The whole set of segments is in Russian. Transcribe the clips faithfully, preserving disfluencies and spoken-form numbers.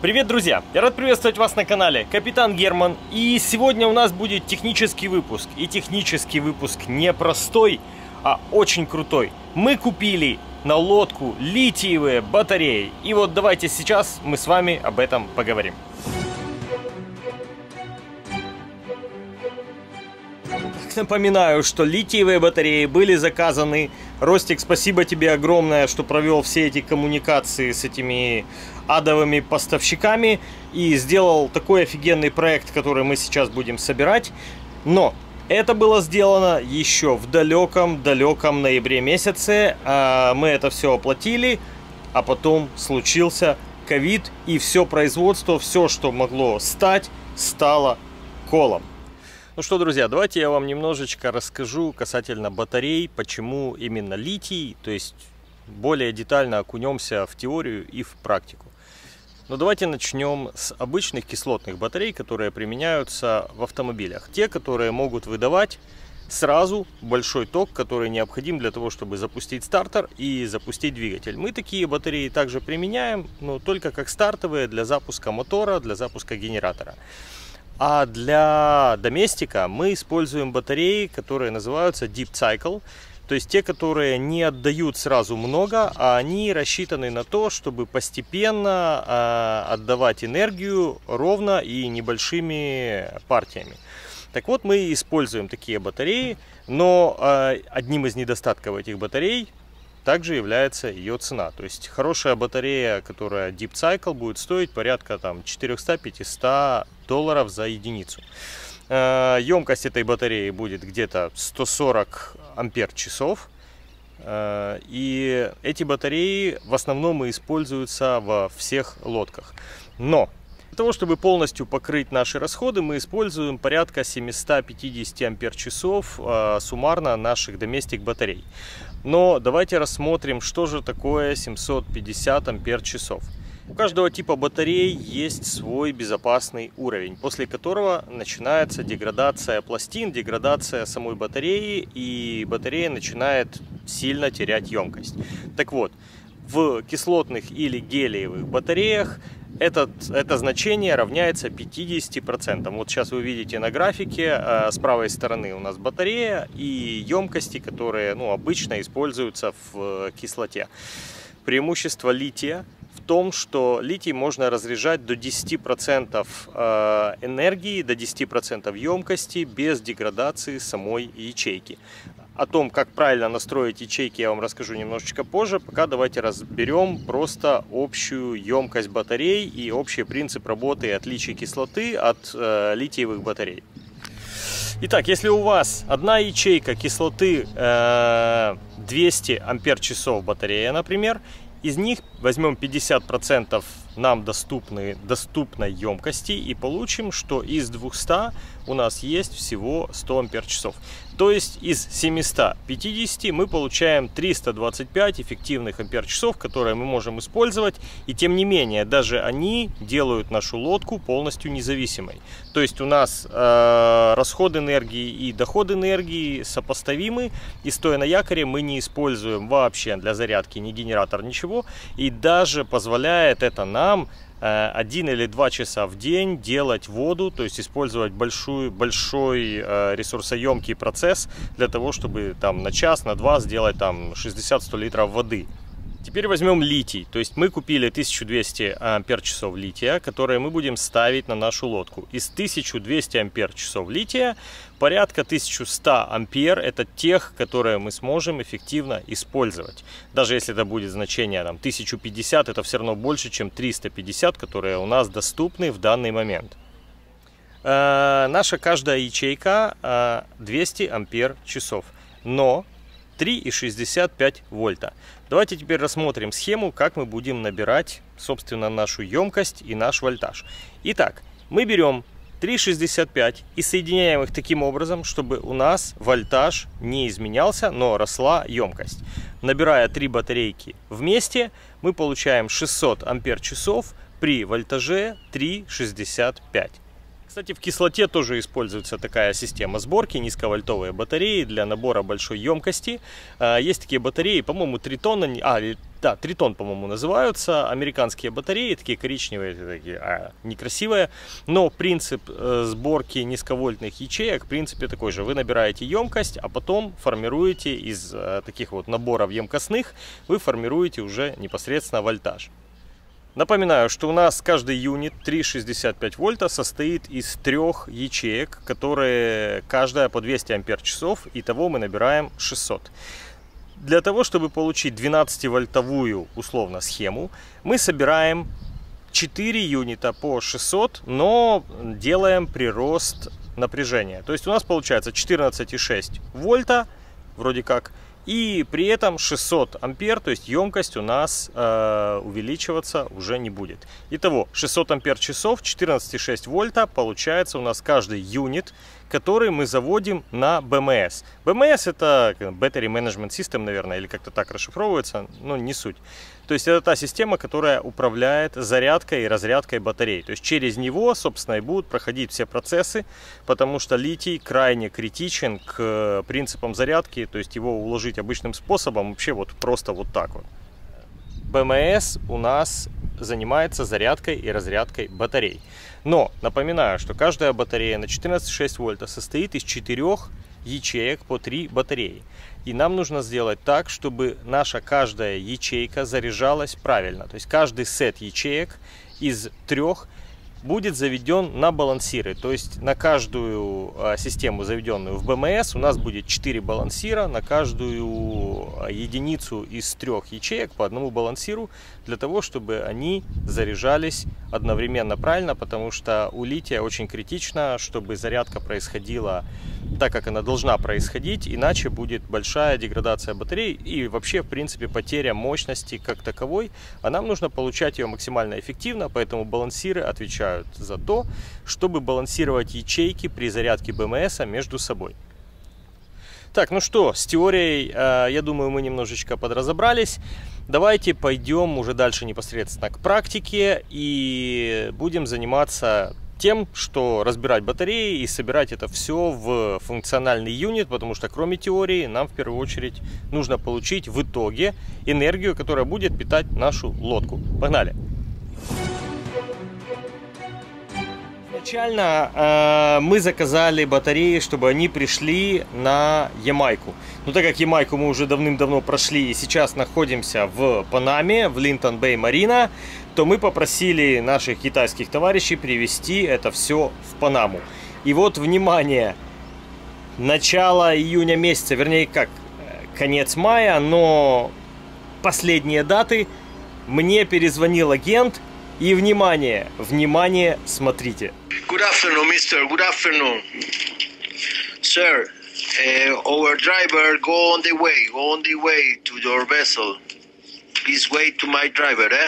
Привет, друзья! Я рад приветствовать вас на канале Капитан Герман. И сегодня у нас будет технический выпуск. И технический выпуск не простой, а очень крутой. Мы купили на лодку литиевые батареи. И вот давайте сейчас мы с вами об этом поговорим. Напоминаю, что литиевые батареи были заказаны. Ростик, спасибо тебе огромное, что провел все эти коммуникации с этими адовыми поставщиками и сделал такой офигенный проект, который мы сейчас будем собирать. Но это было сделано еще в далеком-далеком ноябре месяце. Мы это все оплатили, а потом случился ковид, и все производство, все, что могло стать, стало колом. Ну что, друзья, давайте я вам немножечко расскажу касательно батарей, почему именно литий, то есть более детально окунемся в теорию и в практику. Но давайте начнем с обычных кислотных батарей, которые применяются в автомобилях. Те, которые могут выдавать сразу большой ток, который необходим для того, чтобы запустить стартер и запустить двигатель. Мы такие батареи также применяем, но только как стартовые для запуска мотора, для запуска генератора. А для доместика мы используем батареи, которые называются Deep Cycle. То есть те, которые не отдают сразу много, а они рассчитаны на то, чтобы постепенно э, отдавать энергию ровно и небольшими партиями. Так вот, мы используем такие батареи, но э, одним из недостатков этих батарей также является ее цена. То есть хорошая батарея, которая Deep Cycle, будет стоить порядка там четыреста-пятьсот долларов за единицу. Емкость этой батареи будет где-то сто сорок ампер-часов. И эти батареи в основном используются во всех лодках. Но для того, чтобы полностью покрыть наши расходы, мы используем порядка семисот пятидесяти ампер-часов суммарно наших доместик батарей. Но давайте рассмотрим, что же такое семьсот пятьдесят ампер-часов. У каждого типа батарей есть свой безопасный уровень, после которого начинается деградация пластин, деградация самой батареи, и батарея начинает сильно терять емкость. Так вот, в кислотных или гелиевых батареях Этот, это значение равняется пятидесяти процентам. Вот сейчас вы видите на графике, с правой стороны у нас батарея и емкости, которые ну, обычно используются в кислоте. Преимущество лития в том, что литий можно разряжать до десяти процентов энергии, до десяти процентов емкости без деградации самой ячейки. О том, как правильно настроить ячейки, я вам расскажу немножечко позже. Пока давайте разберем просто общую емкость батарей и общий принцип работы и отличий кислоты от э, литиевых батарей. Итак, если у вас одна ячейка кислоты э, двести ампер-часов батарея, например, из них возьмем пятьдесят процентов нам доступны, доступной емкости и получим, что из двухсот у нас есть всего сто ампер-часов. То есть из семисот пятидесяти мы получаем триста двадцать пять эффективных ампер-часов, которые мы можем использовать. И тем не менее, даже они делают нашу лодку полностью независимой. То есть у нас э, расход энергии и доход энергии сопоставимы. И стоя на якоре мы не используем вообще для зарядки ни генератор, ничего. И даже позволяет это нам один или два часа в день делать воду, то есть использовать большой, большой э, ресурсоемкий процесс для того, чтобы там на час, на два сделать там шестьдесят-сто литров воды. Теперь возьмем литий, то есть мы купили тысячу двести ампер-часов лития, которые мы будем ставить на нашу лодку. Из тысячи двухсот ампер-часов лития порядка тысяча сто ампер это тех, которые мы сможем эффективно использовать. Даже если это будет значение там, тысяча пятьдесят, это все равно больше, чем триста пятьдесят, которые у нас доступны в данный момент. Э, наша каждая ячейка э, двести ампер-часов, но три и шестьдесят пять вольта. Давайте теперь рассмотрим схему, как мы будем набирать, собственно, нашу емкость и наш вольтаж. Итак, мы берем три и шестьдесят пять и соединяем их таким образом, чтобы у нас вольтаж не изменялся, но росла емкость. Набирая три батарейки вместе, мы получаем шестьсот ампер-часов при вольтаже три и шестьдесят пять. Кстати, в кислоте тоже используется такая система сборки, низковольтовые батареи для набора большой емкости. Есть такие батареи, по-моему, три тонны, а, Да, Тритон, по-моему, называются. Американские батареи, такие коричневые, такие, а, некрасивые. Но принцип э, сборки низковольтных ячеек, в принципе, такой же. Вы набираете емкость, а потом формируете из э, таких вот наборов емкостных, вы формируете уже непосредственно вольтаж. Напоминаю, что у нас каждый юнит три шестьдесят пять вольта состоит из трех ячеек, которые каждая по двести ампер-часов, итого мы набираем шестьсот. Для того, чтобы получить двенадцативольтовую условно схему, мы собираем четыре юнита по шестьсот, но делаем прирост напряжения. То есть у нас получается четырнадцать и шесть вольта, вроде как, и при этом шестьсот ампер, то есть емкость у нас э, увеличиваться уже не будет. Итого шестьсот ампер-часов, четырнадцать и шесть вольта получается у нас каждый юнит, который мы заводим на би эм эс. би эм эс это Battery Management System, наверное, или как-то так расшифровывается, но не суть. То есть это та система, которая управляет зарядкой и разрядкой батарей. То есть через него, собственно, и будут проходить все процессы, потому что литий крайне критичен к принципам зарядки, то есть его уложить обычным способом вообще вот просто вот так вот. би эм эс у нас занимается зарядкой и разрядкой батарей. Но напоминаю, что каждая батарея на четырнадцать и шесть вольта состоит из четырех ячеек по три батареи. И нам нужно сделать так, чтобы наша каждая ячейка заряжалась правильно. То есть каждый сет ячеек из трех будет заведен на балансиры. То есть на каждую а, систему, заведенную в би эм эс, у нас будет четыре балансира, на каждую единицу из трех ячеек по одному балансиру, для того, чтобы они заряжались одновременно правильно, потому что у лития очень критично, чтобы зарядка происходила так, как она должна происходить, иначе будет большая деградация батарей и вообще, в принципе, потеря мощности как таковой, а нам нужно получать ее максимально эффективно, поэтому балансиры отвечают за то, чтобы балансировать ячейки при зарядке би эм эс между собой. Так, ну что, с теорией, я думаю, мы немножечко подразобрались. Давайте пойдем уже дальше непосредственно к практике и будем заниматься тем, что разбирать батареи и собирать это все в функциональный юнит, потому что кроме теории нам в первую очередь нужно получить в итоге энергию, которая будет питать нашу лодку. Погнали! Изначально э, мы заказали батареи, чтобы они пришли на Ямайку. Но так как Ямайку мы уже давным-давно прошли и сейчас находимся в Панаме, в Линтон-Бэй Марина, то мы попросили наших китайских товарищей привезти это все в Панаму. И вот, внимание, начало июня месяца, вернее, как, конец мая, но последние даты, мне перезвонил агент. И внимание, внимание, смотрите. Good afternoon, mister. Good afternoon. Sir, uh, our driver go on the way, go on the way to your vessel. Please wait to my driver, eh?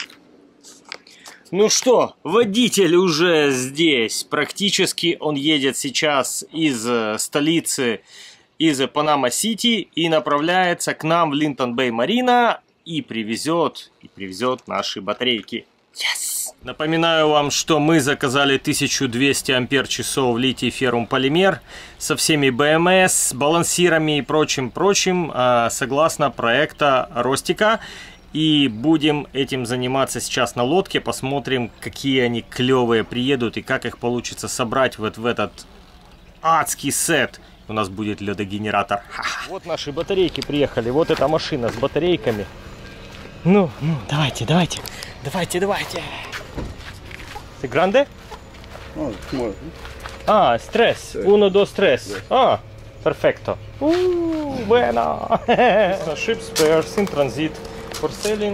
Ну что, водитель уже здесь. Практически он едет сейчас из столицы, из Панама-Сити и направляется к нам в Линтон-Бэй Марина и привезет, и привезет наши батарейки. Yes! Напоминаю вам, что мы заказали тысячу двести ампер-часов литий-феррум полимер со всеми би эм эс, балансирами и прочим-прочим, согласно проекта Ростика. И будем этим заниматься сейчас на лодке. Посмотрим, какие они клевые приедут и как их получится собрать вот в этот адский сет. У нас будет ледогенератор. Вот наши батарейки приехали. Вот эта машина с батарейками. Ну, ну, давайте, давайте. Давайте, давайте. Ты гранде? Oh, more. А, стресс. Uno, dos, tres. А, перфекто. Bueno. Ships, spares, in transit. For selling.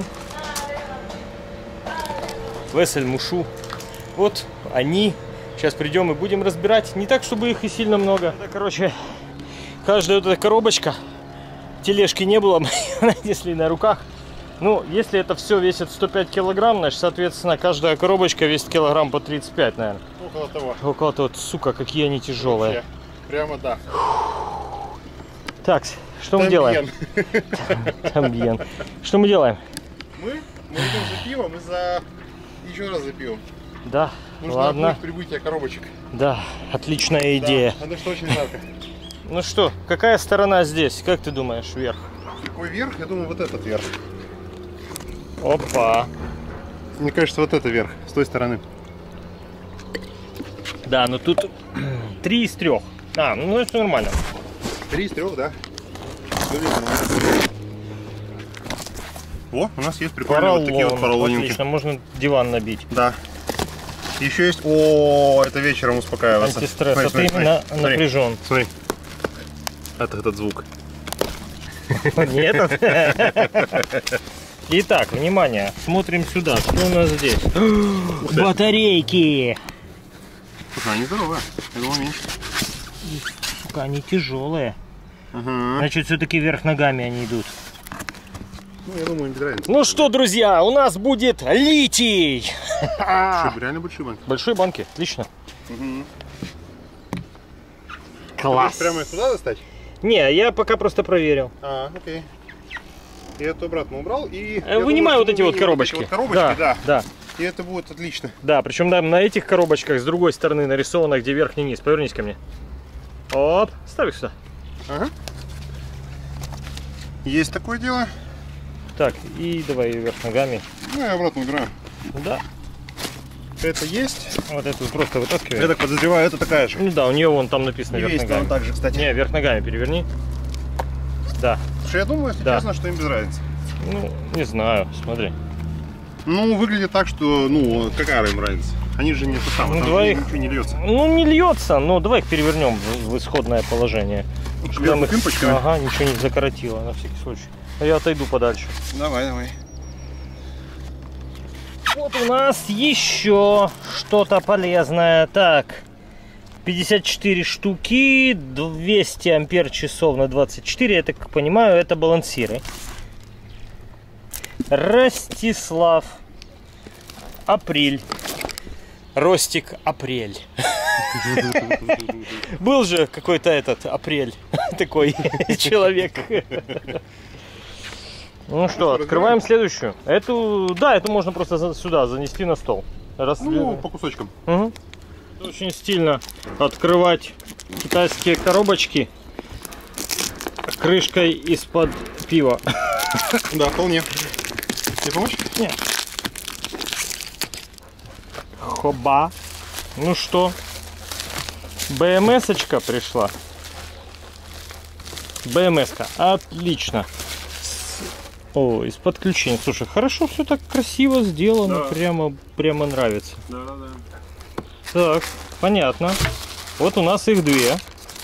Весель, Мушу. Вот они. Сейчас придем и будем разбирать. Не так, чтобы их и сильно много. Это, короче, каждая вот эта коробочка. Тележки не было, мы несли на руках. Ну, если это все весит сто пять килограмм, значит, соответственно, каждая коробочка весит килограмм по тридцать пять, наверное. Около того. Около того. Сука, какие они тяжелые. Вообще, прямо да. Так, что мы делаем? Тамбьен. Что мы делаем? Мы? Мы идем за пивом и за... еще раз за пивом. Да, нужно ладно. Прибытие коробочек. Да, отличная идея. Да, это что очень жалко. Ну что, какая сторона здесь? Как ты думаешь, вверх? Какой верх? Я думаю, вот этот верх. Опа. Мне кажется, вот это вверх, с той стороны. Да, но тут три из трех. А, ну это нормально. Три из трех, да. О, у нас есть прикольные Поролон. вот такие вот поролонинки. Отлично, можно диван набить. Да. Еще есть... О, это вечером успокаиваться. Антистресс, Смотри, а смотри, ты смотри, на- смотри. напряжен. Смотри. Это этот звук. Нет. Итак, внимание, смотрим сюда. Что у нас здесь? Батарейки. Слушай, они здоровые. Я думал, меньше. Сука, они тяжелые. Ага. Значит, все-таки вверх ногами они идут. Ну, я думаю, им без разницы. Ну что, друзья, у нас будет литий. Что, реально большие банки? Большие банки, отлично. Угу. Класс. Прямо их туда достать? Не, я пока просто проверил. А, окей. Я эту обратно убрал и... Э, Вынимаю вот эти вот коробочки. Вот эти вот коробочки, да, да. И это будет отлично. Да, причем да, на этих коробочках с другой стороны нарисовано, где верхний низ. Повернись ко мне. Оп, ставь их сюда. Ага. Есть такое дело. Так, и давай ее вверх ногами. Ну, я обратно убираю. Да. Это есть. Вот эту просто вытаскивай. Я так подозреваю, это такая же. Ну да, у нее вон там написано И вверх весит ногами. он так же, кстати. Не, вверх ногами переверни. Да. Слушай, я думаю, если Да. честно, что им без разницы. Ну, не знаю, смотри. Ну, выглядит так, что, ну, какая им разница? Они же не то самое, Ну, там давай же их- ничего не льется. Ну, не льется, но давай их перевернем в, в исходное положение. Чтобы Кверху мы- пимпочками? Ага, ничего не закоротило, на всякий случай. А я отойду подальше. Давай, давай. Вот у нас еще что-то полезное. Так, пятьдесят четыре штуки, двести ампер часов на двадцать четыре. Я так понимаю, это балансиры. Ростислав. Апрель. Ростик Апрель. Был же какой-то этот Апрель. Такой человек. Ну что, открываем следующую. Эту, да, эту можно просто за- сюда занести на стол. Раз... Ну, по кусочкам. Угу. Очень стильно открывать китайские коробочки крышкой из-под пива. Да, вполне. Тебе помочь? Нет. Хоба. Ну что, БМС-очка пришла. БМС-ка, отлично. С- О, из подключения. Слушай, хорошо, все так красиво сделано, Да. прямо, прямо нравится. Да, да, да. Так, понятно. Вот у нас их две.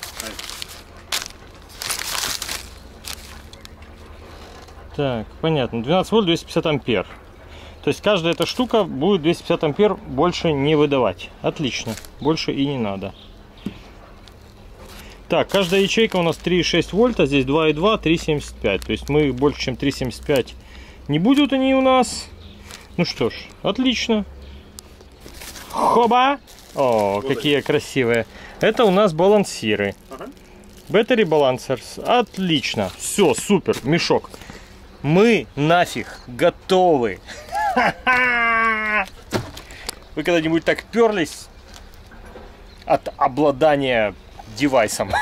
Так, понятно. двенадцать вольт, двести пятьдесят ампер. То есть каждая эта штука будет двести пятьдесят ампер больше не выдавать. Отлично. Больше и не надо. Так, каждая ячейка у нас три и шесть вольта, здесь два и два, три и семьдесят пять. То есть мы больше, чем три и семьдесят пять не будут они у нас. Ну что ж, отлично. Хоба! О, какие красивые. Это у нас балансиры. Ага. Battery Balancers. Отлично. Все, супер. Мешок. Мы нафиг готовы. Вы когда-нибудь так перлись от обладания девайсом?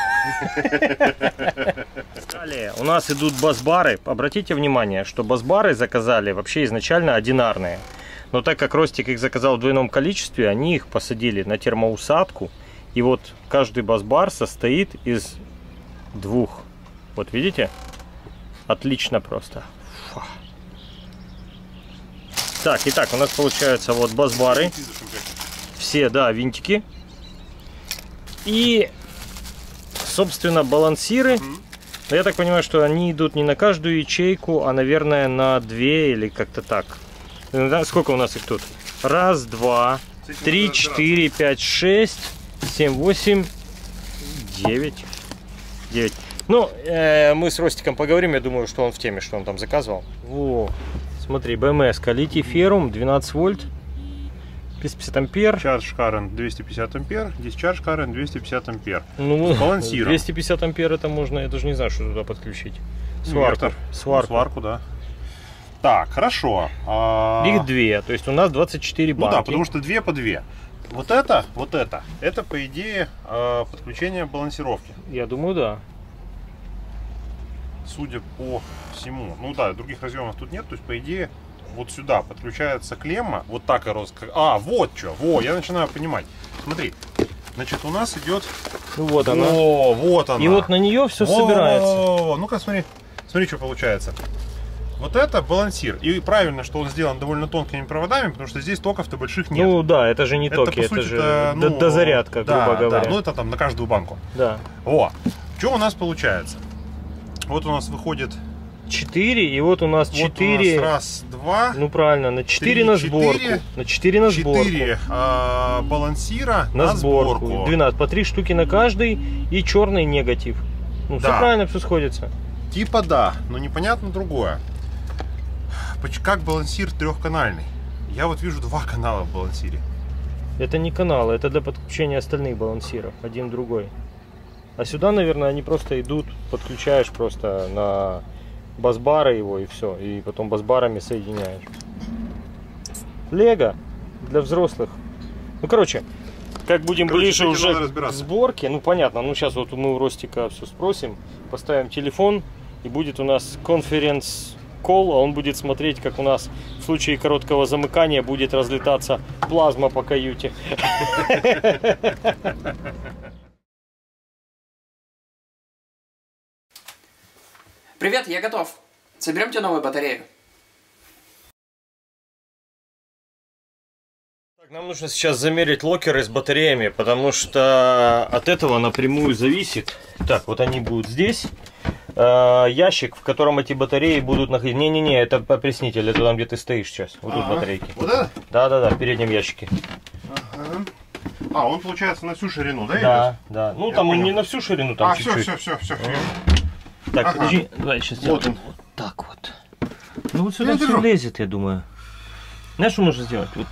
Далее у нас идут бас-бары. Обратите внимание, что бас-бары заказали вообще изначально одинарные. Но так как Ростик их заказал в двойном количестве, они их посадили на термоусадку. И вот каждый бас-бар состоит из двух. Вот видите? Отлично просто. Фу. Так, итак, у нас получается вот бас-бары. Все, да, винтики. И, собственно, балансиры. Но я так понимаю, что они идут не на каждую ячейку, а, наверное, на две или как-то так. Сколько у нас их тут? Раз, два, три, четыре, пять, шесть, семь, восемь, девять. девять. Ну, э, мы с Ростиком поговорим, я думаю, что он в теме, что он там заказывал. Во, смотри, БМС, литий феррум, двенадцать вольт, двести пятьдесят ампер. Charge current двести пятьдесят ампер, discharge current двести пятьдесят ампер. Ну, балансиром. двести пятьдесят ампер это можно, я даже не знаю, что туда подключить. Сварку. Инвертор. Сварку. Ну, сварку, да. Так, хорошо. А... Их две, то есть у нас двадцать четыре Ну банки. да, потому что две по две. Вот это, вот это, это по идее э, подключение балансировки. Я думаю, да. Судя по всему. Ну да, других разъемов тут нет, то есть по идее вот сюда подключается клемма, вот так и роз... А, вот что, во, я начинаю понимать. Смотри, значит, у нас идет... Ну вот она. О, вот она. И вот на нее все Во, собирается. Ну-ка, смотри, смотри, что получается. Вот это балансир. И правильно, что он сделан довольно тонкими проводами, потому что здесь токов-то больших нет. Ну да, это же не это, токи, это сути, же это, ну, дозарядка, да, грубо говоря. Да, ну это там на каждую банку. Да. О, что у нас получается? Вот у нас выходит... четыре, и вот у нас четыре. Вот у нас раз, два. Ну правильно, на четыре три, на сборку. четыре, на четыре на сборку. четыре а, балансира на, на сборку. сборку. двенадцать, по три штуки на каждый и черный негатив. Ну Да. все правильно, все сходится. Типа да, но непонятно другое. Как балансир трехканальный? Я вот вижу два канала в балансире. Это не канал, это для подключения остальных балансиров, один другой. А сюда, наверное, они просто идут, подключаешь просто на бас-бары его и все, и потом бас-барами соединяешь. Лего для взрослых. Ну, короче, как будем Короче, ближе уже к разбираться. сборке, ну понятно, ну сейчас вот мы у Ростика все спросим, поставим телефон, и будет у нас конференц-колл, а он будет смотреть, как у нас в случае короткого замыкания будет разлетаться плазма по каюте. Привет, я готов. Соберем тебе новую батарею. Так, нам нужно сейчас замерить локеры с батареями, потому что от этого напрямую зависит. Так, вот они будут здесь. Э, ящик, в котором эти батареи будут находиться. Не-не-не, это опреснитель, это там, где ты стоишь сейчас. Вот тут Ага. батарейки. Вот это? Да-да-да, в переднем ящике. Ага. А, он получается на всю ширину, да? Да, идет? да. Ну Я там он понял. не на всю ширину, там А, все, чуть-чуть. все, все, все, все. Так, Ага. подожди, давай сейчас Вот сделаем. он. Вот так вот. Ну вот сюда Я все держу. влезет, я думаю. Знаешь, что можно сделать? Вот,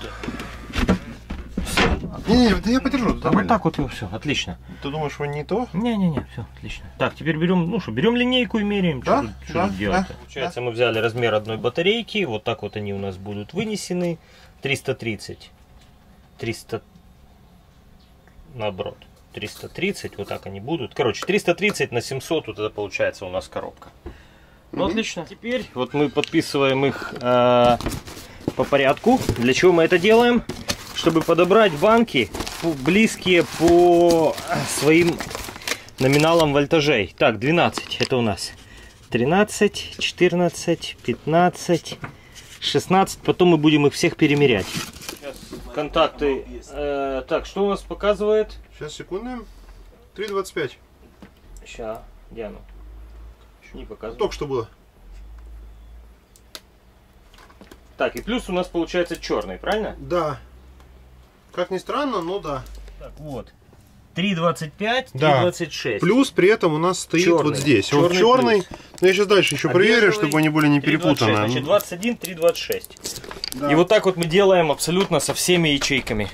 Не-не, да я подержу, вот нормально. так вот и все, отлично. Ты думаешь, что не то? Не-не-не, все, отлично. Так, теперь берем, ну что, берем линейку и меряем, Да, что, тут- что да, тут делать-то. да. Получается, мы взяли размер одной батарейки, вот так вот они у нас будут вынесены. триста тридцать. триста, наоборот, триста тридцать, вот так они будут. Короче, триста тридцать на семьсот, вот это получается у нас коробка. Ну, Мгм. отлично. Теперь вот мы подписываем их э, по порядку. Для чего мы это делаем? Чтобы подобрать банки по- близкие по своим номиналам вольтажей. Так, двенадцать, это у нас тринадцать, четырнадцать, пятнадцать, шестнадцать. Потом мы будем их всех перемерять. Сейчас контакты. Э, так, что у нас показывает? Сейчас, секунду. три двадцать пять. Сейчас, Диану. Не показывает. Только что было. Так, и плюс у нас получается черный, правильно? Да. Как ни странно, но да. Так, вот. три двадцать пять, три Да. двадцать шесть. Плюс при этом у нас стоит Черный. вот здесь. Он Черный черный. плюс. Но я сейчас дальше еще А проверю, бежевый чтобы они были не три двадцать шесть, перепутаны. Значит, двадцать один, три двадцать шесть. Да. И вот так вот мы делаем абсолютно со всеми ячейками.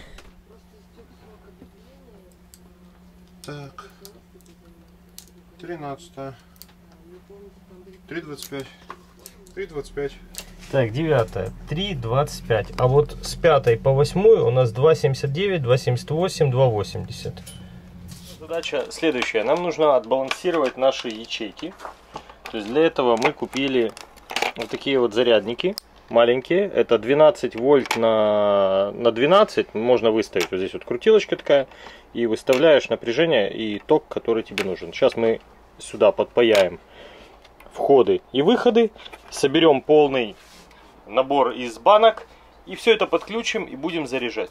Так. тринадцать. три двадцать пять. три двадцать пять. Так, девятое, три двадцать пять. А вот с пятой по восьмую у нас два семьдесят девять, два семьдесят восемь, два восемьдесят. Задача следующая. Нам нужно отбалансировать наши ячейки. То есть для этого мы купили вот такие вот зарядники маленькие. Это двенадцать вольт на, на двенадцать. Можно выставить. Вот здесь вот крутилочка такая. И выставляешь напряжение и ток, который тебе нужен. Сейчас мы сюда подпаяем входы и выходы. Соберем полный набор из банок. И все это подключим и будем заряжать.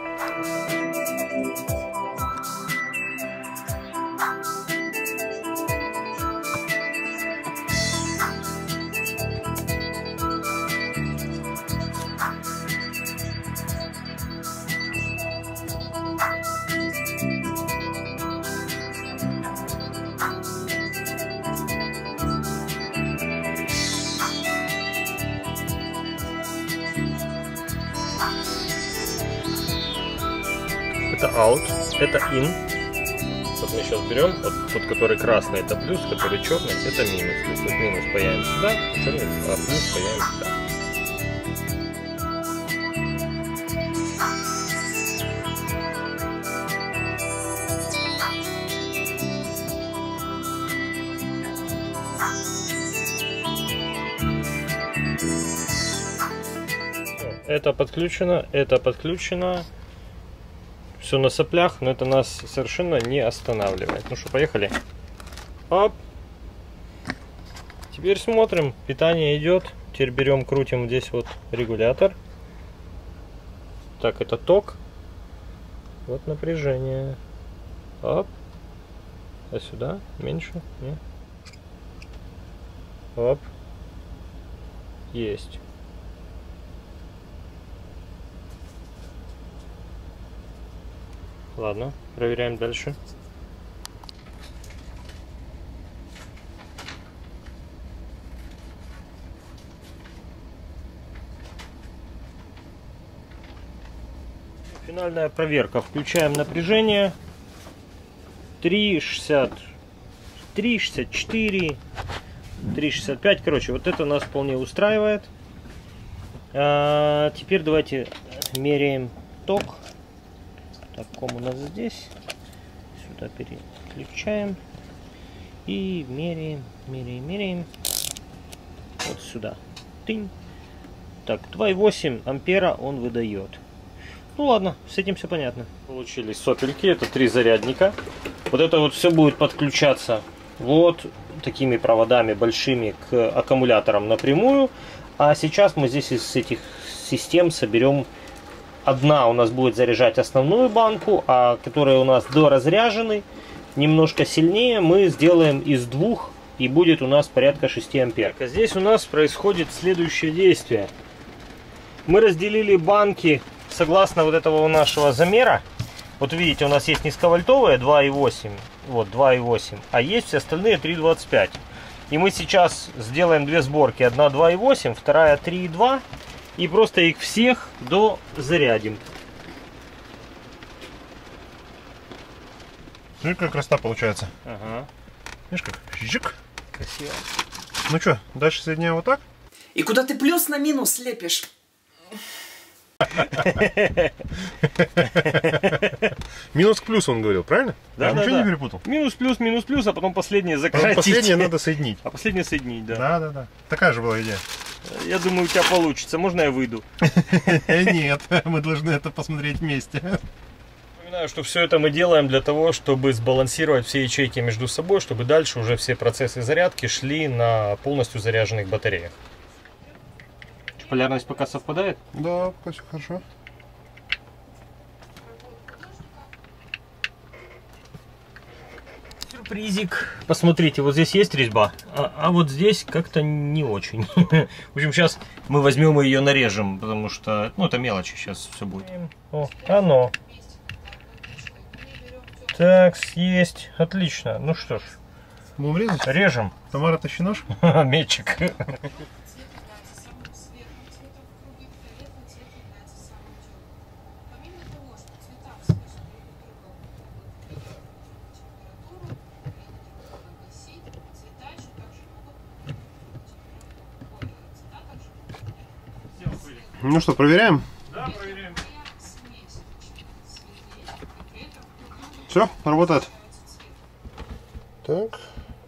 Это out, это in. Вот мы сейчас берем, вот тот, который красный, это плюс, который черный, это минус. То есть вот минус паяем сюда, черный, а плюс паяем сюда. это подключено, это подключено. Все на соплях, но это нас совершенно не останавливает. Ну что, поехали. Оп. Теперь смотрим, питание идет. Теперь берем, крутим здесь вот регулятор. Так, это ток. Вот напряжение. Оп. А сюда меньше? Нет. Оп. Есть. Ладно, проверяем дальше. Финальная проверка. Включаем напряжение. три шестьдесят три, шестьдесят четыре, три шестьдесят пять. Короче, вот это нас вполне устраивает. А теперь давайте меряем ток. Так, ком у нас здесь. Сюда переключаем. И меряем, меряем, меряем. Вот сюда. Тынь. Так, два и восемь ампера он выдает. Ну ладно, с этим все понятно. Получились сопельки, это три зарядника. Вот это вот все будет подключаться вот такими проводами большими к аккумуляторам напрямую. А сейчас мы здесь из этих систем соберем. Одна у нас будет заряжать основную банку, а которая у нас доразряжены, немножко сильнее, мы сделаем из двух, и будет у нас порядка шести ампер. А здесь у нас происходит следующее действие. Мы разделили банки согласно вот этого нашего замера. Вот видите, у нас есть низковольтовые два и восемь, вот два и восемь, а есть все остальные три и двадцать пять. И мы сейчас сделаем две сборки. Одна два и восемь, вторая три и два. И просто их всех дозарядим. Ну и как красота получается. Ага. Видишь как? Жик. Красиво. Ну что, дальше соединяем вот так? И куда ты плюс на минус лепишь? Минус к плюсу он говорил, правильно? Да, Я да, ничего да. не перепутал. Минус, плюс, минус, плюс, а потом последнее Потом закратить. последнее надо соединить. А последнее соединить, да. Да, да, да. Такая же была идея. Я думаю, у тебя получится. Можно я выйду? Нет, мы должны это посмотреть вместе. Напоминаю, что все это мы делаем для того, чтобы сбалансировать все ячейки между собой, чтобы дальше уже все процессы зарядки шли на полностью заряженных батареях. Полярность пока совпадает? Да, пока все хорошо. Сюрпризик. Посмотрите, вот здесь есть резьба, а, а вот здесь как-то не очень. В общем, сейчас мы возьмем и ее нарежем, потому что, ну, это мелочи, сейчас все будет. О, оно. Так, есть. Отлично. Ну что ж. Будем резать? Режем. Тамара, тащи нож. Метчик. Ну что, проверяем? Да, проверяем. Все, работает. Так.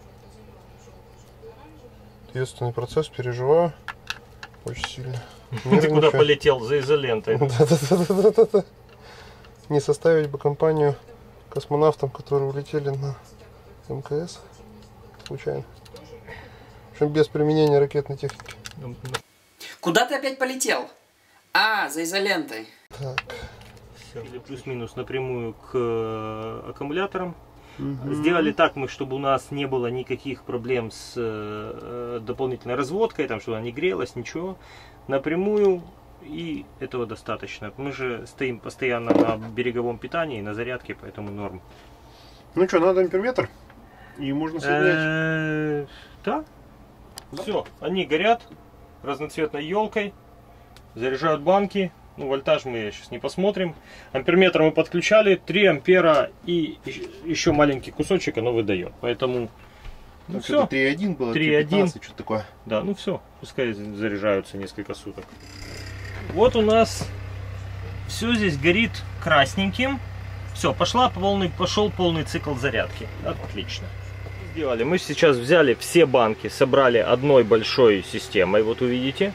Ответственный процесс, переживаю. Очень сильно. Ты куда полетел? За изолентой. Да-да-да. Не составить бы компанию космонавтам, которые улетели на МКС. Случайно. В общем, без применения ракетной техники. Куда ты опять полетел? А, за изолентой. Так. Или плюс-минус напрямую к аккумуляторам. Угу. Сделали так мы, чтобы у нас не было никаких проблем с э, дополнительной разводкой, там, чтобы она не грелась, ничего. Напрямую, и этого достаточно. Мы же стоим постоянно на береговом питании, на зарядке, поэтому норм. Ну что, надо амперметр? И можно соединять. Да. Все, они горят разноцветной елкой, заряжают банки. Ну, вольтаж мы сейчас не посмотрим. Амперметр мы подключали, три ампера и еще маленький кусочек оно выдает. Поэтому ну, все. три и один было, три и один. Что-то такое. Да, ну все, пускай заряжаются несколько суток. Вот у нас все здесь горит красненьким. Все, пошла полный, пошел полный цикл зарядки. Отлично. Сделали. Мы сейчас взяли все банки, собрали одной большой системой, вот увидите.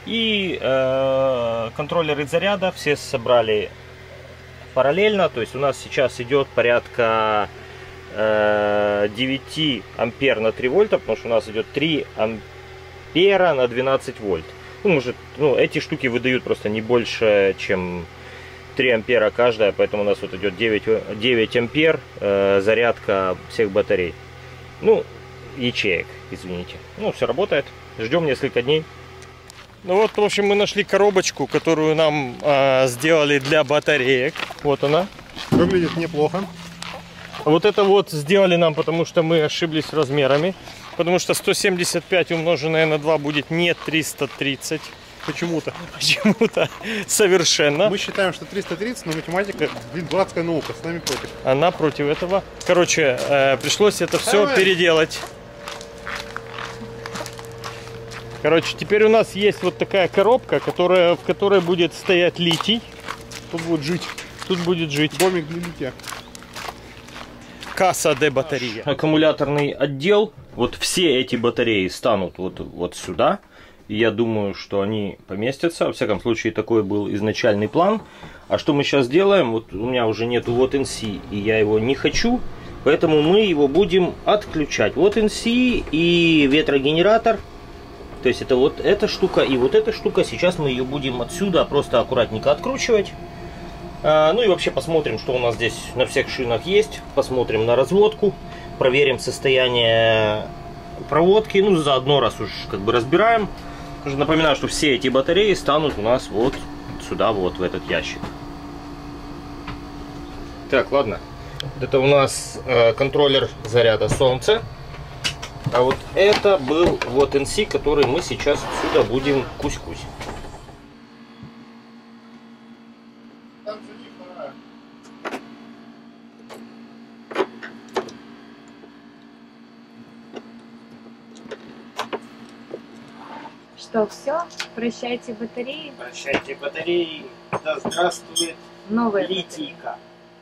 И э, контроллеры заряда все собрали параллельно. То есть у нас сейчас идет порядка э, девять ампер на три вольта, потому что у нас идет три ампера на двенадцать вольт. Ну, может, ну, эти штуки выдают просто не больше, чем три ампера каждая, поэтому у нас вот идет девять, девять ампер э, зарядка всех батарей. Ну, ячеек, извините. Ну, все работает. Ждем несколько дней. Ну вот, в общем, мы нашли коробочку, которую нам э, сделали для батареек. Вот она. Выглядит неплохо. Вот это вот сделали нам, потому что мы ошиблись размерами. Потому что сто семьдесят пять умноженное на два будет не триста тридцать. Почему-то. Почему-то совершенно. Мы считаем, что триста тридцать, но математика дурацкая наука, с нами против. Она против этого. Короче, э, пришлось это все Давай. переделать. Короче, теперь у нас есть вот такая коробка, которая, в которой будет стоять литий. Тут будет жить. Тут будет жить. Домик для лития. Касса де батарея. Аккумуляторный отдел. Вот все эти батареи станут вот, вот сюда. И я думаю, что они поместятся. Во всяком случае, такой был изначальный план. А что мы сейчас делаем? Вот у меня уже нету вот эн си, и я его не хочу. Поэтому мы его будем отключать. Вот эн си и ветрогенератор. То есть это вот эта штука и вот эта штука. Сейчас мы ее будем отсюда просто аккуратненько откручивать. А, ну и вообще посмотрим, что у нас здесь на всех шинах есть. Посмотрим на разводку. Проверим состояние проводки. Ну, заодно, раз уж как бы разбираем. Напоминаю, что все эти батареи станут у нас вот сюда, вот в этот ящик. Так, ладно. Это у нас э, контроллер заряда солнца. А вот это был вот эн си, который мы сейчас отсюда будем кусь-кусь. Что, все? Прощайте батареи. Прощайте батареи. Да здравствует Новая литийка.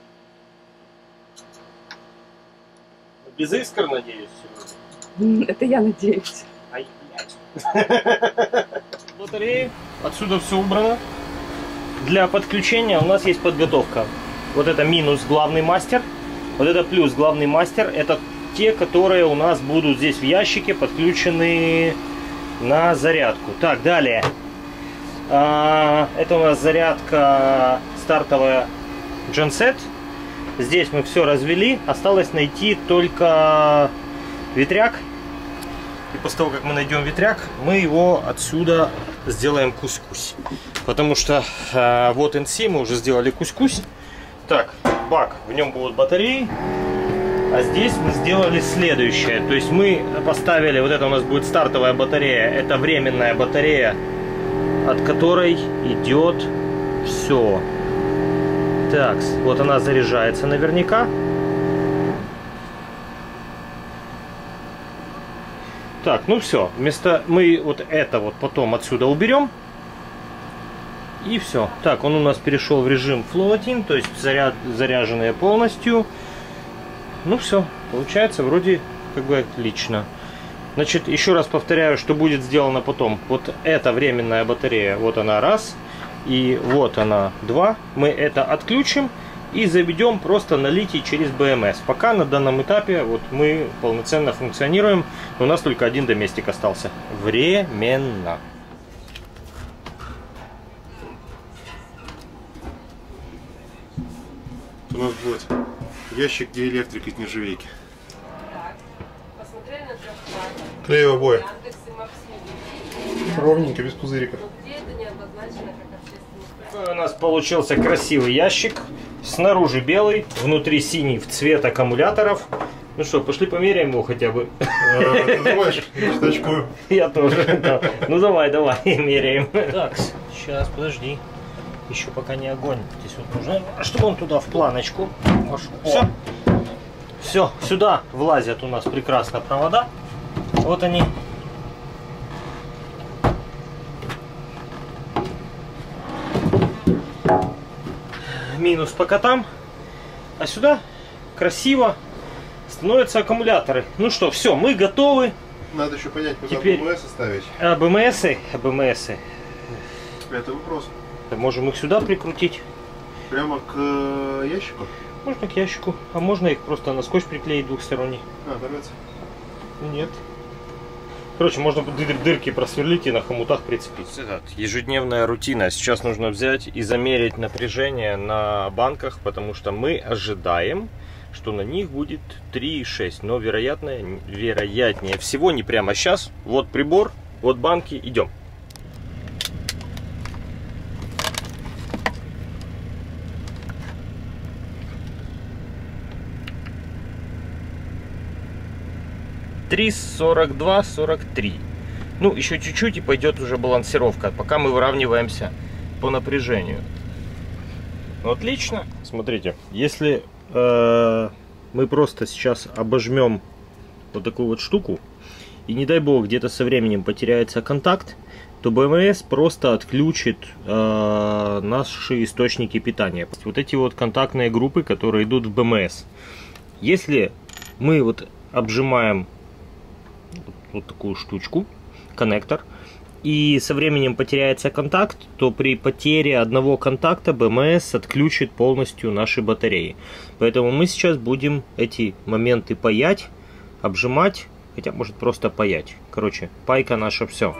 Без искр, надеюсь, сегодня? Это я надеюсь. Ай, блядь. Батареи. Отсюда все убрано. Для подключения у нас есть подготовка. Вот это минус главный мастер. Вот это плюс главный мастер. Это те, которые у нас будут здесь в ящике подключены на зарядку. Так, далее. А, это у нас зарядка стартовая Genset. Здесь мы все развели. Осталось найти только ветряк. И после того, как мы найдем ветряк, мы его отсюда сделаем кусь-кусь. Потому что а, вот эн си мы уже сделали кусь-кусь. Так, бак, в нем будут батареи. А здесь мы сделали следующее. То есть мы поставили, вот это у нас будет стартовая батарея. Это временная батарея, от которой идет все. Так, вот она заряжается наверняка. Так, ну все. Вместо мы вот это вот потом отсюда уберем. И все. Так, он у нас перешел в режим floating, то есть заряд, заряженные полностью. Ну все, получается вроде как бы отлично. Значит, еще раз повторяю, что будет сделано потом. Вот эта временная батарея, вот она раз, и вот она два. Мы это отключим и заведем просто на литий через бэ эм эс. Пока на данном этапе вот мы полноценно функционируем. У нас только один доместик остался. Временно. У нас будет ящик, где электрик из нержавейки. Клеевое обои. Ровненько, без пузыриков. У нас получился красивый ящик. Снаружи белый, внутри синий в цвет аккумуляторов. Ну что, пошли померяем его хотя бы. Ты думаешь, я очкую. Я тоже. Ну давай, давай, меряем. Так, сейчас, подожди. Еще пока не огонь. Здесь вот нужно, чтобы он туда в планочку пошел. Все. Все, сюда влазят у нас прекрасно провода. Вот они. Минус пока там. А сюда красиво становятся аккумуляторы. Ну что, все, мы готовы. Надо еще понять, куда Теперь... бэ эм эс ставить. А бэ эм эсы, бэ эм эсы. принципе, это вопрос. Можем их сюда прикрутить. Прямо к э, ящику? Можно к ящику, а можно их просто на скотч приклеить двухсторонний. А, дорвется? Нет. Короче, можно дыр дырки просверлить и на хомутах прицепить. Ежедневная рутина. Сейчас нужно взять и замерить напряжение на банках, потому что мы ожидаем, что на них будет три и шесть. Но вероятно, вероятнее всего не прямо сейчас. Вот прибор, вот банки, идем. три сорок два сорок три. Ну, еще чуть-чуть и пойдет уже балансировка, пока мы выравниваемся по напряжению. Ну, отлично. Смотрите, если э, мы просто сейчас обожмем вот такую вот штуку, и не дай бог где-то со временем потеряется контакт, то бэ эм эс просто отключит э, наши источники питания. Вот эти вот контактные группы, которые идут в бэ эм эс. Если мы вот обжимаем вот такую штучку, коннектор, и со временем потеряется контакт, то при потере одного контакта бэ эм эс отключит полностью наши батареи. Поэтому мы сейчас будем эти моменты паять, обжимать, хотя может просто паять. Короче, пайка наша все.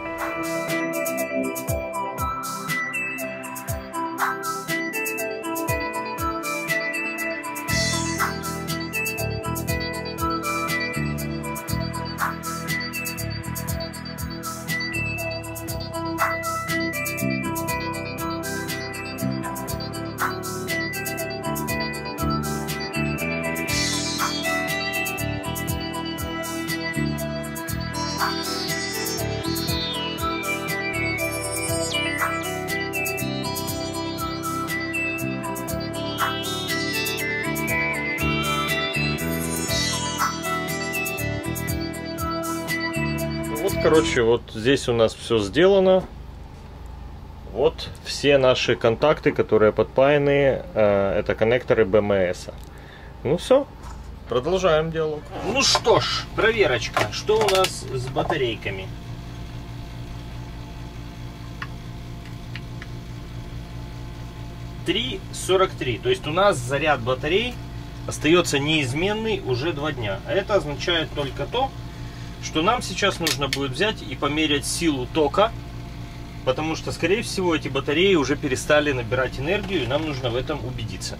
Вот, короче, вот здесь у нас все сделано. Вот все наши контакты, которые подпаяны, э, это коннекторы бэ эм эс. Ну все, продолжаем диалог. Ну что ж, проверочка. Что у нас с батарейками? три сорок три. То есть у нас заряд батарей остается неизменный уже два дня. А это означает только то, что нам сейчас нужно будет взять и померять силу тока, потому что, скорее всего, эти батареи уже перестали набирать энергию, и нам нужно в этом убедиться.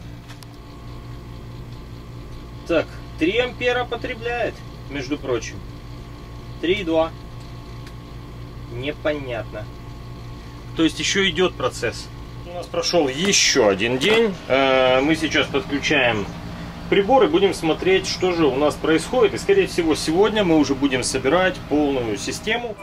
Так, три ампера потребляет, между прочим. три и два. Непонятно. То есть еще идет процесс. У нас прошел еще один день. Мы сейчас подключаем прибор и будем смотреть, что же у нас происходит. И скорее всего сегодня мы уже будем собирать полную систему.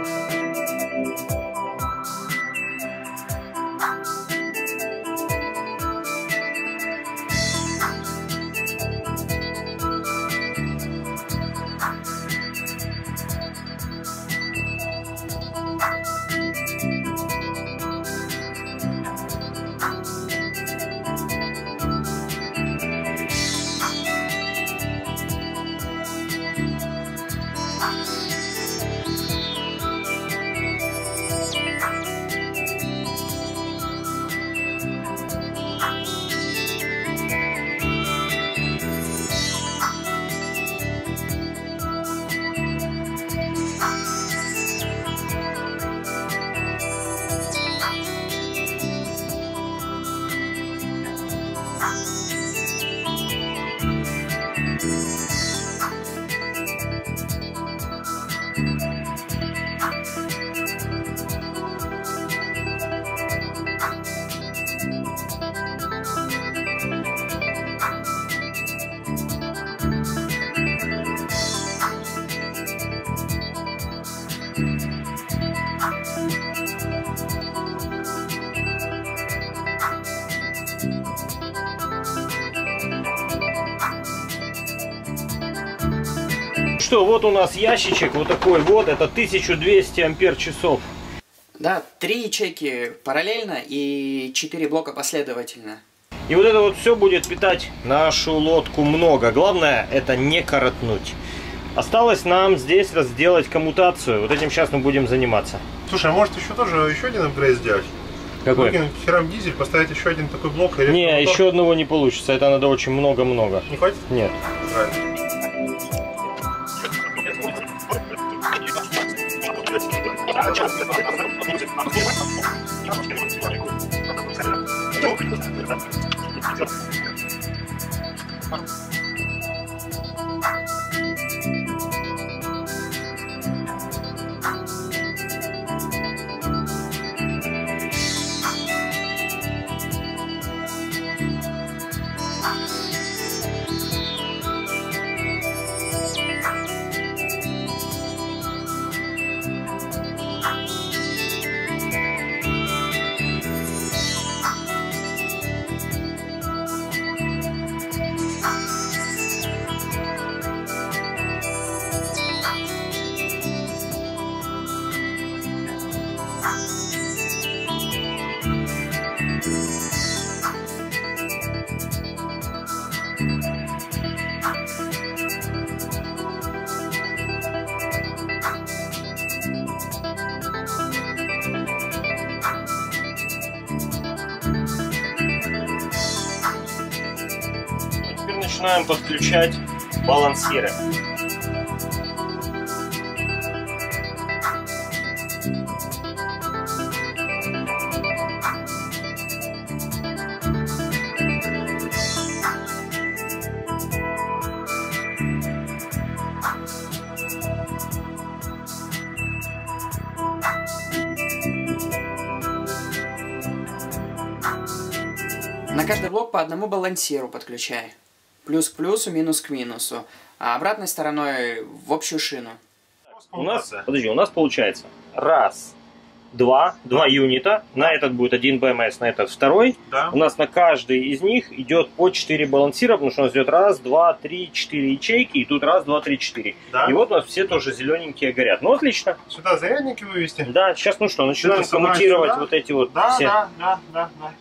Что, вот у нас ящичек вот такой вот, это тысяча двести ампер часов. Да, три ячейки параллельно и четыре блока последовательно. И вот это вот все будет питать нашу лодку много. Главное это не коротнуть. Осталось нам здесь сделать коммутацию. Вот этим сейчас мы будем заниматься. Слушай, а может еще тоже еще один апгрейд сделать? Какой? Выкинуть херам дизель, поставить еще один такой блок. Не, еще одного не получится. Это надо очень много-много. Не хватит? Нет. Правильно. Начинаем подключать балансиры. На каждый блок по одному балансиру подключай. Плюс к плюсу, минус к минусу. А обратной стороной в общую шину. У нас, подожди, у нас получается раз, два, два юнита. На этот будет один бэ эм эс, на этот второй. Да. У нас на каждый из них идет по четыре балансира, потому что у нас идет раз, два, три, четыре ячейки. И тут раз, два, три, четыре. Да. И вот у нас все тоже зелененькие горят. Ну, отлично. Сюда зарядники вывести. Да, сейчас, ну что, начинаем Это собрать коммутировать сюда? вот эти вот Да, все. да, да, да, да.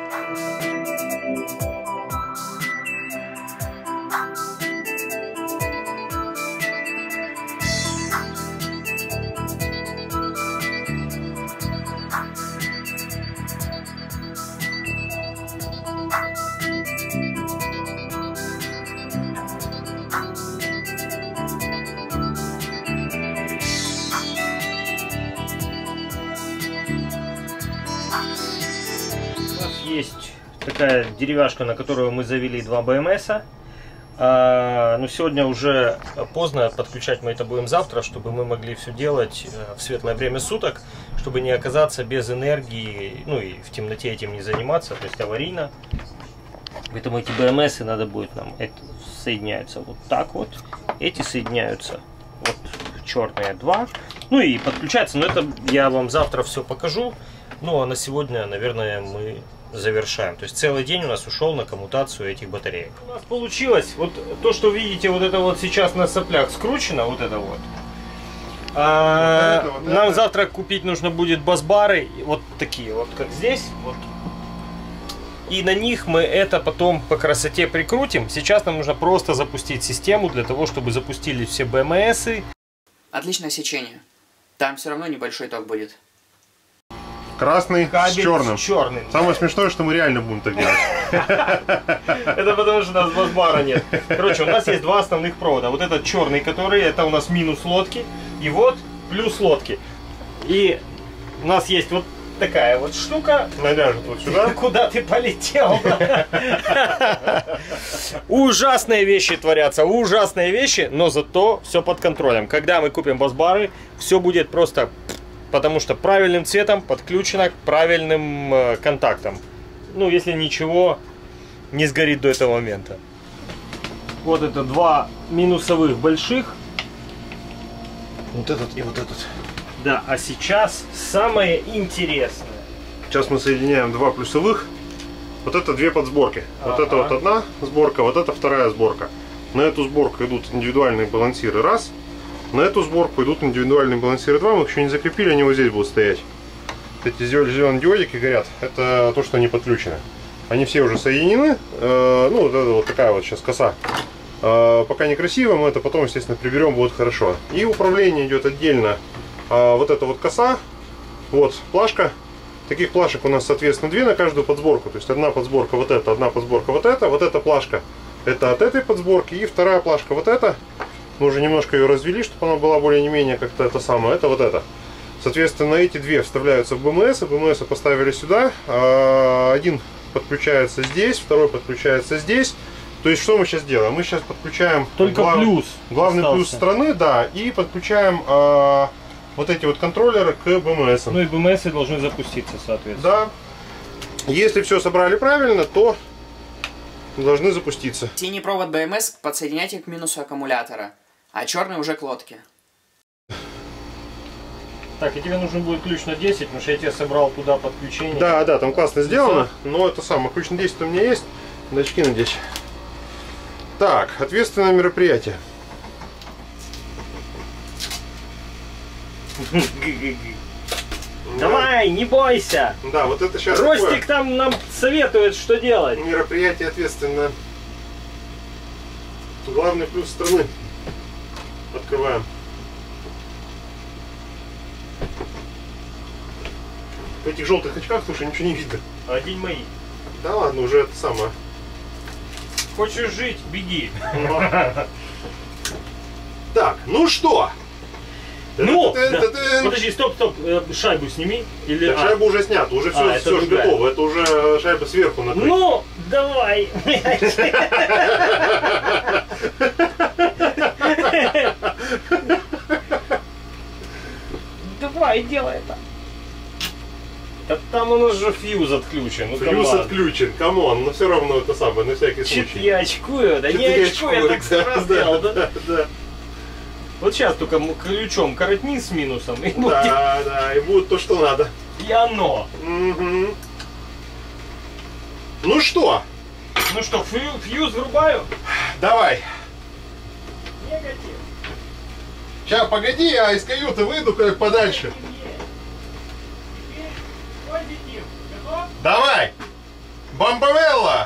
Есть такая деревяшка, на которую мы завели два бэ эм эс. А, но сегодня уже поздно, подключать мы это будем завтра, чтобы мы могли все делать в светлое время суток, чтобы не оказаться без энергии, ну и в темноте этим не заниматься, то есть аварийно. Поэтому эти бэ эм эс надо будет нам, это соединяются вот так вот, эти соединяются вот черные два, ну и подключается, но это я вам завтра все покажу. Ну а на сегодня, наверное, мы завершаем. То есть целый день у нас ушел на коммутацию этих батареек. У нас получилось, вот то, что видите, вот это вот сейчас на соплях скручено, вот это вот. А, вот это, вот нам это. завтра купить нужно будет бас-бары, вот такие вот, как здесь. Вот. И на них мы это потом по красоте прикрутим. Сейчас нам нужно просто запустить систему для того, чтобы запустили все бэ эм эсы. Отличное сечение. Там все равно небольшой ток будет. Красный с черным. С черным. Самое смешное, что мы реально будем так делать. Это потому, что у нас бас-бара нет. Короче, у нас есть два основных провода. Вот этот черный, который, это у нас минус лодки. И вот плюс лодки. И у нас есть вот такая вот штука. Наляжет вот сюда. Куда ты полетел? Ужасные вещи творятся, ужасные вещи, но зато все под контролем. Когда мы купим бас-бары, все будет просто... Потому что правильным цветом подключено к правильным э, контактам. Ну, если ничего не сгорит до этого момента. Вот это два минусовых больших. Вот этот и вот этот. Да, а сейчас самое интересное. Сейчас мы соединяем два плюсовых. Вот это две подсборки. Вот Ага. это вот одна сборка, вот это вторая сборка. На эту сборку идут индивидуальные балансиры раз. На эту сборку идут индивидуальные балансиры два. Мы их еще не закрепили, они вот здесь будут стоять. Эти зеленые диодики горят. Это то, что они подключены. Они все уже соединены. Э, ну, вот это вот такая вот сейчас коса. Э, пока некрасиво, мы это потом, естественно, приберем, будет хорошо. И управление идет отдельно. Э, вот эта вот коса Вот плашка. Таких плашек у нас, соответственно, две на каждую подсборку. То есть одна подсборка вот эта, одна подсборка вот эта. Вот эта плашка это от этой подсборки. И вторая плашка вот эта. Мы уже немножко ее развели, чтобы она была более-менее как-то это самое. Это вот это. Соответственно, эти две вставляются в бэ эм эс. бэ эм эс поставили сюда. Один подключается здесь, второй подключается здесь. То есть, что мы сейчас делаем? Мы сейчас подключаем только глав... плюс главный остался. плюс страны, да, и подключаем э, вот эти вот контроллеры к бэ эм эс. Ну и бэ эм эс должны запуститься, соответственно. Да. Если все собрали правильно, то должны запуститься. Синий провод бэ эм эс подсоединяйте к минусу аккумулятора, а черный уже к лодке. Так, и тебе нужен будет ключ на десять, потому что я тебе собрал туда подключение. Да, да, там классно сделано, но это самое, ключ на десять у меня есть, датчики на десять. Так, ответственное мероприятие. Давай, не бойся! Да, вот это сейчас Ростик там нам советует, что делать. Мероприятие ответственное. Главный плюс страны. Открываем. В этих желтых очках, слушай, ничего не видно. Одень мои. Да ладно, уже это самое. Хочешь жить, беги. Так, ну что? Ну, да. Подожди, стоп, стоп, шайбу сними. Или... Так, а. шайба уже снята, уже все, А, все же готово. Это уже шайба сверху накрыта. Ну, давай. Давай, делай это. Да там у нас же фьюз отключен. Ну, фьюз камон. отключен, камон, но все равно это самое, на всякий случай. Чуть я очкую, да Чуть не я очкую, я очкую, так сто раз делал, да? Да, да. Вот сейчас только ключом коротни с минусом, и будет, Да, да, и будет то, что надо. и оно. Угу. Ну что? Ну что, фью- фьюз врубаю? Давай. Негатив. Сейчас, погоди, я из каюты выйду как подальше. Теперь позитив. Готов? Давай. Бомбовелла.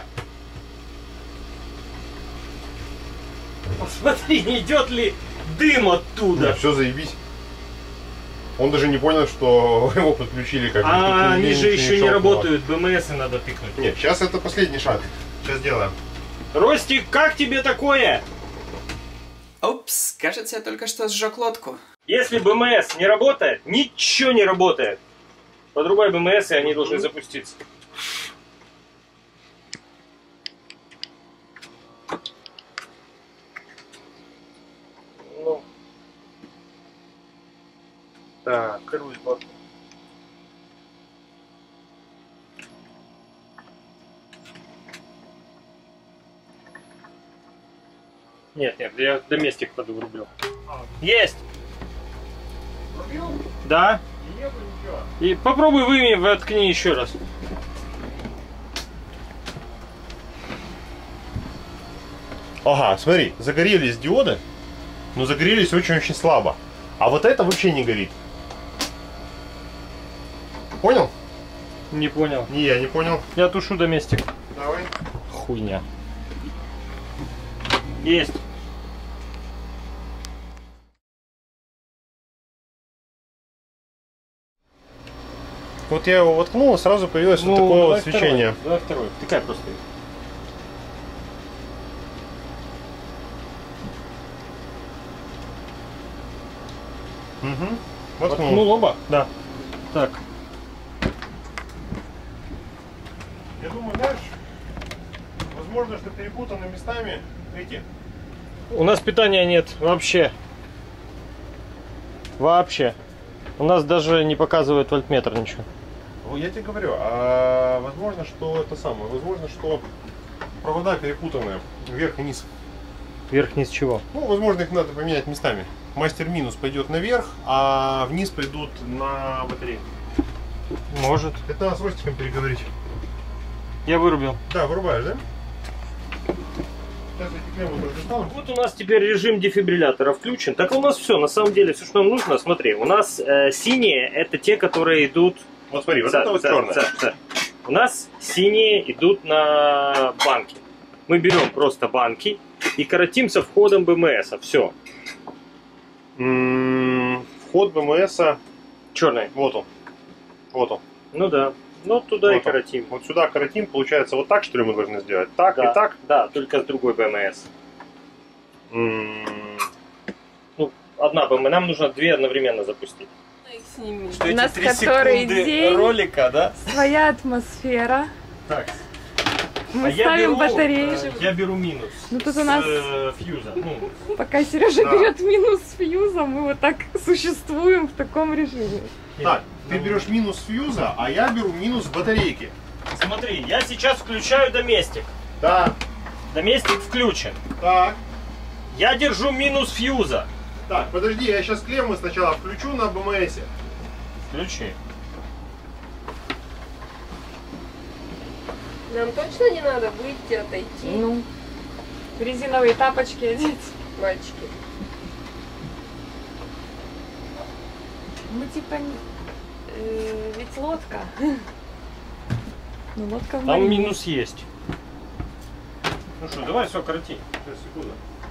Посмотри, не идет ли дым оттуда. Да, все, заебись. Он даже не понял, что его подключили как бы. А Тут они нигде же ничего еще не щелкнуло. работают, бэ эм эс надо тыкнуть. Нет, сейчас это последний шаг. Сейчас делаем. Ростик, как тебе такое? Упс, кажется, я только что сжег лодку. Если бэ эм эс не работает, ничего не работает. Подрубай бэ эм эс, и они должны запуститься. Ну. Так, круиз бак. Нет, нет, я доместик подрублю. Есть! Да? И попробуй выми, воткни еще раз. Ага, смотри, загорелись диоды, но загорелись очень-очень слабо. А вот это вообще не горит. Понял? Не понял. Не, я не понял. Я тушу доместик. Давай. Хуйня. Есть. Вот я его воткнул, и сразу появилось вот такое вот свечение. Второй. Давай второй. Тыкай просто. Угу. Воткнул. Воткнул оба? Да. Так. Я думаю, знаешь, возможно, что перепутаны местами эти. У нас питания нет вообще. Вообще. У нас даже не показывает вольтметр ничего. Ну, я тебе говорю, а возможно, что это самое, возможно, что провода перепутаны вверх и вниз. Вверх-вниз чего? Ну, возможно, их надо поменять местами. Мастер минус пойдет наверх, а вниз пойдут на батарею. Может. Это надо с Ростиком переговорить. Я вырубил. Да, вырубаешь, да? Сейчас я эти клеммы только достану. Вот у нас теперь режим дефибриллятора включен. Так у нас все, на самом деле, все, что нам нужно, смотри. У нас э, синие, это те, которые идут... Вот смотри, вот за, это вот за, черное. за, за. У нас синие идут на банки. Мы берем просто банки и коротим со входом бэ эм эс. Все. М-м, вход бэ эм эс. Черный. Вот он. Вот он. Ну да. Ну туда Вот и он. коротим. Вот сюда коротим, получается, вот так, что ли, мы должны сделать? Так Да. и так? Да, только с другой БМС. М, Ну, одна БМС. Нам нужно две одновременно запустить. Что У нас который день. ролика, да? Своя атмосфера. Так. Мы а я ставим беру, батареи. э, я беру минус. Ну, тут с, у нас- э, фьюза. Ну, Пока Сережа Да. берет минус фьюза, мы вот так существуем в таком режиме. Так, ты берешь минус фьюза, а я беру минус батарейки. смотри, я сейчас включаю доместик. Да. Доместик включен. Так. Я держу минус фьюза. Так, подожди, я сейчас клеммы сначала включу на БМСе. Включи. Нам точно не надо выйти, отойти, Ну, резиновые тапочки одеть. мальчики? Мы типа, э, ведь лодка. Ну, лодка в Там море. минус есть. Ну что, давай все, короти. Сейчас, секунду.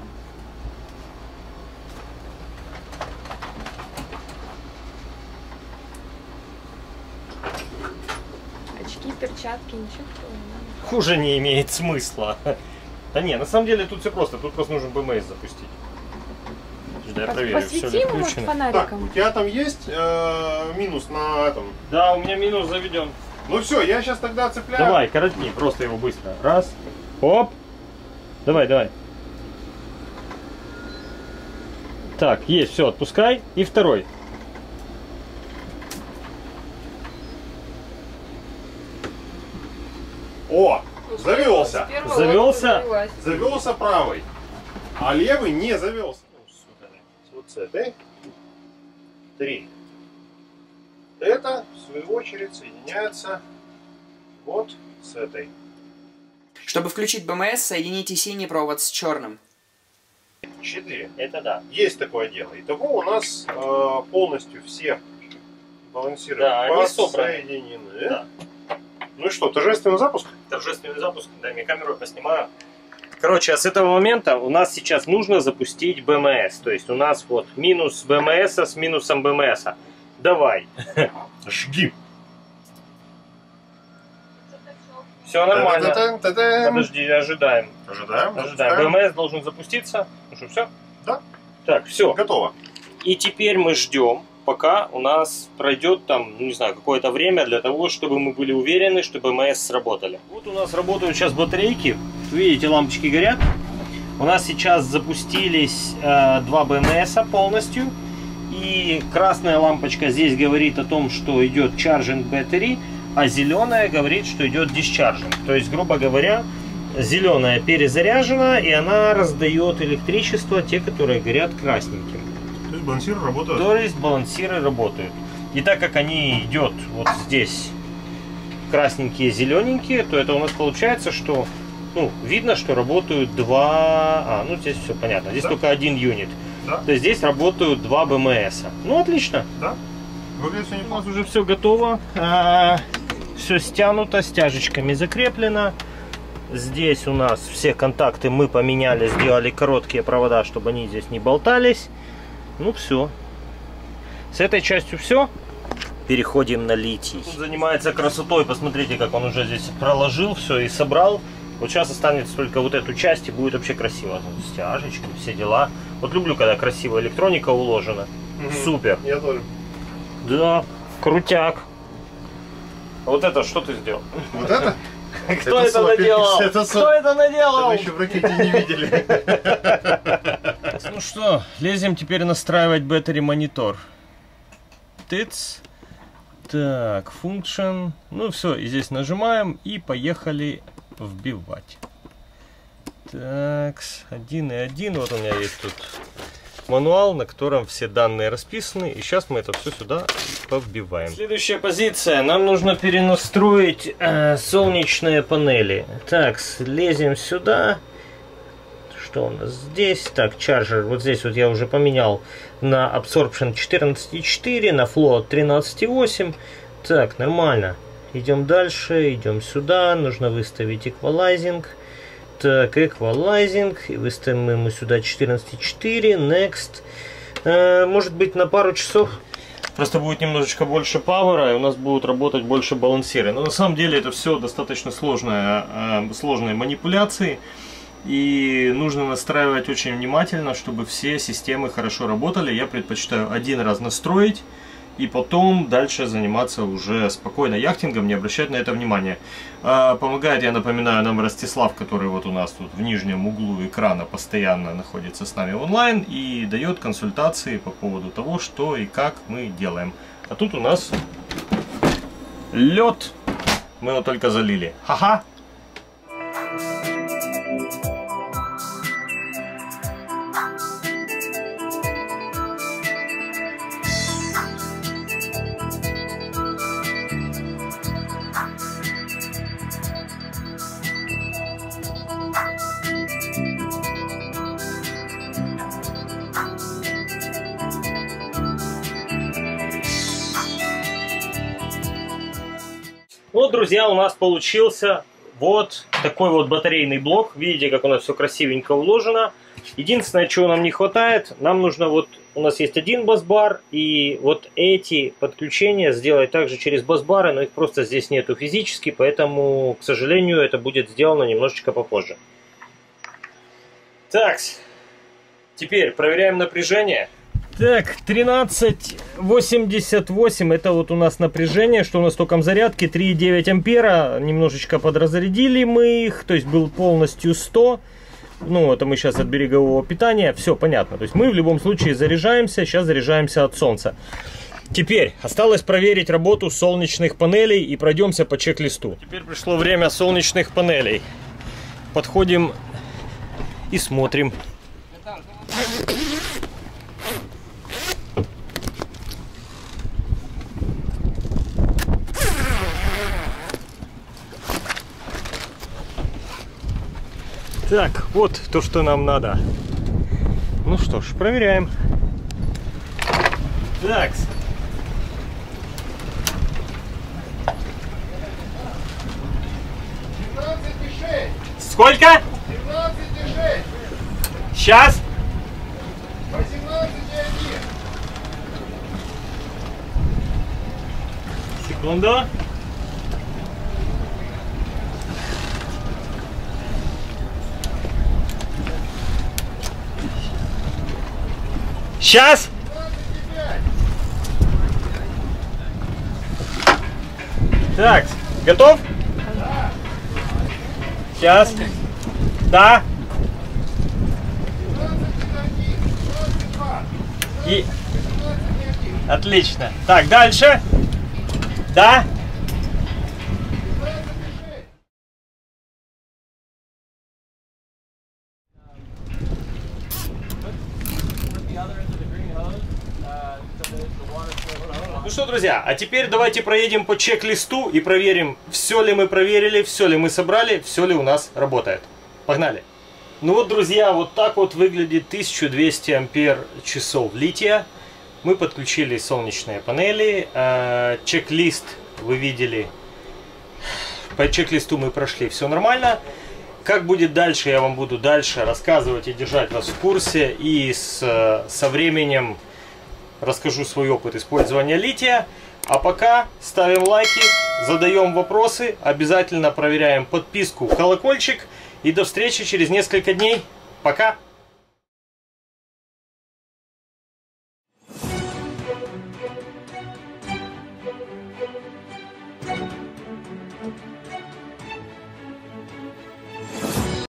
Очки, перчатки, ничего такого не надо. Хуже не имеет смысла. Да не, на самом деле тут все просто. Тут просто нужно БМС запустить. Да, я Пос- проверю, все ли Посветим вот включено. Так, фонариком. у тебя там есть э, минус на этом? Да, у меня минус заведен. Ну все, я сейчас тогда цепляю. Давай, коротни, просто его быстро. Раз. Оп. Давай, давай. Так, есть, все, отпускай. И второй. О, завелся. С первого Завелся? лодка завелась. Завелся правый, а левый не завелся. Вот с этой. Три. Это, в свою очередь, соединяется вот с этой. Чтобы включить БМС, соедините синий провод с черным. Четыре. Это да. Есть такое дело. Итого у нас э, полностью все балансиры Да, они собраны. соединены. Да. Ну и что, торжественный запуск? Торжественный запуск. Дай мне камеру, я поснимаю. Короче, а с этого момента у нас сейчас нужно запустить БМС. То есть у нас вот минус БМС с минусом БМС. Давай. Жги. Все нормально. Та-та-та-та-та. Подожди, ожидаем. Ожидаем. Ожидаем. запускаем. БМС должен запуститься. Ну что, все? Да. Так, все. Готово. И теперь мы ждем, пока у нас пройдет там, ну, не знаю, какое-то время для того, чтобы мы были уверены, что БМС сработали. Вот у нас работают сейчас батарейки. Видите, лампочки горят. У нас сейчас запустились э, два БМС полностью. И красная лампочка здесь говорит о том, что идет charging battery, а зеленая говорит, что идет discharging. То есть, грубо говоря, зеленая перезаряжена, и она раздает электричество, те, которые горят красненьким. То есть балансиры работают. То есть балансиры работают. И так как они идет вот здесь красненькие, зелененькие, то это у нас получается, что ну, видно, что работают два... А, ну здесь все понятно. Здесь Да. только один юнит. Да. То есть здесь работают два БМС. Ну, отлично. Да? Выглядит все У нас неплохо. уже все готово. А, все стянуто, стяжечками закреплено. Здесь у нас все контакты мы поменяли, сделали короткие провода, чтобы они здесь не болтались. Ну все. С этой частью все. Переходим на литий. Он занимается красотой. Посмотрите, как он уже здесь проложил все и собрал. Вот сейчас останется только вот эту часть, и будет вообще красиво. Тут стяжечки, все дела. Вот люблю, когда красивая электроника уложена. Мгм. Супер. Я тоже. Да, крутяк. А вот это что ты сделал? Вот это? Кто Это это сопер. наделал? Это Кто со- это наделал? Это еще в ракете не видели. Ну что, лезем теперь настраивать battery монитор. Тыц. Так, function. Ну все, и здесь нажимаем и поехали вбивать. Так, один и один. Вот у меня есть тут мануал, на котором все данные расписаны. И сейчас мы это все сюда повбиваем. Следующая позиция. Нам нужно перенастроить э, солнечные панели. Так, лезем сюда. Что у нас здесь? Так, чарджер. Вот здесь вот я уже поменял на Absorption четырнадцать и четыре, на Float тринадцать и восемь. Так, нормально. Идем дальше, идем сюда. Нужно выставить Equalizing. Так, Equalizing. И выставим ему сюда четырнадцать и четыре. Next. Э, может быть на пару часов. Просто будет немножечко больше пауэра, и у нас будут работать больше балансиры. Но на самом деле это все достаточно сложные, сложные манипуляции. И нужно настраивать очень внимательно, чтобы все системы хорошо работали. Я предпочитаю один раз настроить и потом дальше заниматься уже спокойно яхтингом, не обращать на это внимания. Помогает, я напоминаю, нам Ростислав, который вот у нас тут в нижнем углу экрана постоянно находится с нами онлайн и дает консультации по поводу того, что и как мы делаем. А тут у нас лед. Мы его только залили. Ха-ха! Вот, друзья, у нас получился вот такой вот батарейный блок. Видите, как у нас все красивенько уложено. Единственное, чего нам не хватает, нам нужно вот, у нас есть один бас-бар, и вот эти подключения сделать также через бас-бары, но их просто здесь нету физически, поэтому, к сожалению, это будет сделано немножечко попозже. Так, теперь проверяем напряжение. Так, тринадцать восемьдесят восемь, это вот у нас напряжение, что у нас током зарядки, три и девять ампера, немножечко подразрядили мы их, то есть был полностью сто, ну это мы сейчас от берегового питания, все понятно, то есть мы в любом случае заряжаемся, сейчас заряжаемся от солнца. Теперь осталось проверить работу солнечных панелей и пройдемся по чек-листу. Теперь пришло время солнечных панелей, подходим и смотрим. Так, вот то, что нам надо. Ну что ж, проверяем. Так. Сколько? семнадцать и шесть. Сейчас. восемнадцать и один. Секунду. Сейчас. Так, готов? Да. Сейчас. Да. И... Отлично. Так, дальше. Да. Ну что, друзья, а теперь давайте проедем по чек-листу и проверим, все ли мы проверили, все ли мы собрали, все ли у нас работает. Погнали! Ну вот, друзья, вот так вот выглядит тысяча двести ампер часов лития. Мы подключили солнечные панели, чек-лист вы видели, по чек-листу мы прошли, все нормально. Как будет дальше, я вам буду дальше рассказывать и держать вас в курсе, и с, со временем расскажу свой опыт использования лития. А пока ставим лайки, задаем вопросы, обязательно проверяем подписку, колокольчик. И до встречи через несколько дней. Пока!